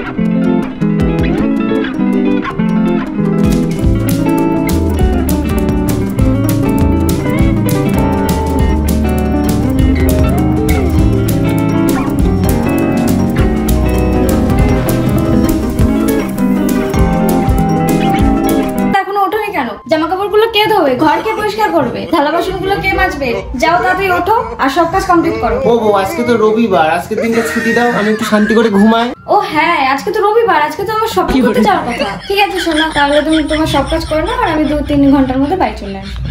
জামা কাপড়গুলো কে ধোবে, ঘর কে পরিষ্কার করবে, থালা বাসনগুলো কে মাজবে? যাও তাড়াতাড়ি ওঠো আর সব কাজ কমপ্লিট করো। ও বউ, আজকে তো রবিবার, আজকের দিনটা ছুটি দাও, আমি একটু শান্তি করে ঘুমাই। ও হ্যাঁ, আজকে তো রবিবার, আজকে তো আমার শপিং করতে যাওয়ার কথা। ঠিক আছে সোনা, তাহলে তুমি তোমার সব কাজ করে নাও আর আমি 2-3 ঘন্টার মধ্যে বাড়ি চলে আসবো।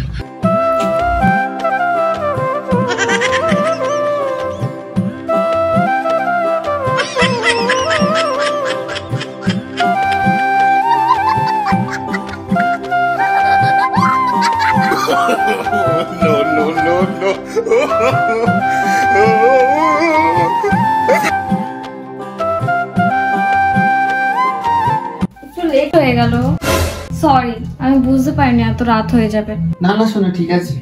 একটু লেট হয়ে গেল, সরি, আমি বুঝতে পারিনি এত রাত হয়ে যাবে। না না শোনো, ঠিক আছে।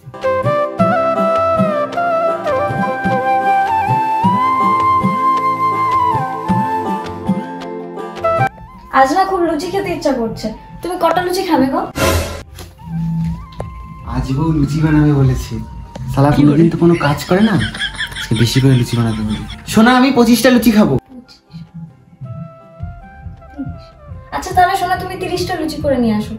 আজ না খুব লুচি খেতে ইচ্ছা করছে, তুমি কটা লুচি খাবে গো? আজ বউ লুচি বানাবে বলেছে, শালা কোনোদিন তো কোনো কাজ করে না, আজকে বেশি করে লুচি বানাতে হবে। শোনা, আমি 25টা লুচি খাবো। আচ্ছা তাহলে সোনা, তুমি 30টা লুচি করে নিয়ে আসো।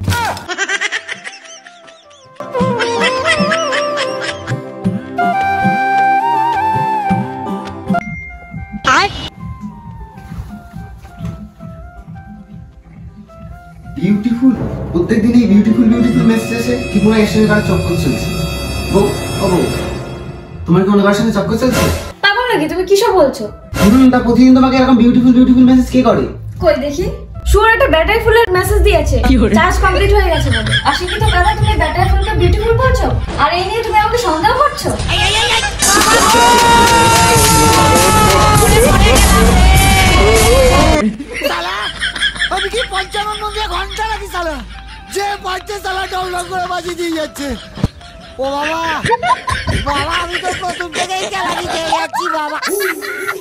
বিউটিফুল, প্রত্যেকদিন এই বিউটিফুল বিউটিফুল মেসেজ আসে, কি পুরো এর সঙ্গে কারো চক্কর চলছে। বউ, ও বউ, তোমার কি অন্য কারোর সঙ্গে চক্কর চলছে? পাগল নাকি তুমি, কি সব বলছো? তা প্রতিদিন তোমাকে এরকম বিউটিফুল বিউটিফুল মেসেজ কে করে? কই দেখি। শুয়ার একটা ব্যাটারি ফুলের মেসেজ দিয়েছে, চার্জ কমপ্লিট হয়ে গেছে বলে। আর শিখি তো গাধা, তুমি ব্যাটারি ফুলটা বিউটিফুল বলছো আর এই নিয়ে তুমি আমাকে সন্দেহ করছো? আমি কি 55 দিয়ে ঘন্টা নাকি সালা, যে বাচ্চা সালা ডাউনলোড করে বাজিয়ে দিয়ে যাচ্ছে। ও বাবা, বাবা আমি তো প্রথম থেকেই চালাকি খেয়ে যাচ্ছি বাবা।